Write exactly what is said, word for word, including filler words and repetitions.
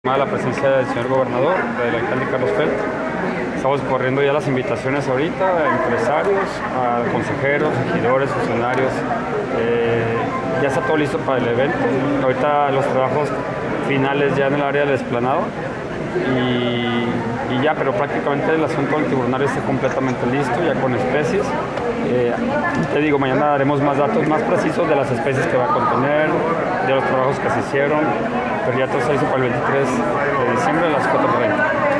A la presencia del señor gobernador, del alcalde Carlos Felt. Estamos corriendo ya las invitaciones ahorita a empresarios, a consejeros, regidores, funcionarios. Eh, ya está todo listo para el evento. Ahorita los trabajos finales ya en el área del explanado y, y ya, pero prácticamente el asunto del tiburonario está completamente listo, ya con especies. Eh, te digo, mañana daremos más datos más precisos de las especies que va a contener, de los trabajos que se hicieron, pero ya todo está listo para el veintitrés de diciembre a las cuatro treinta.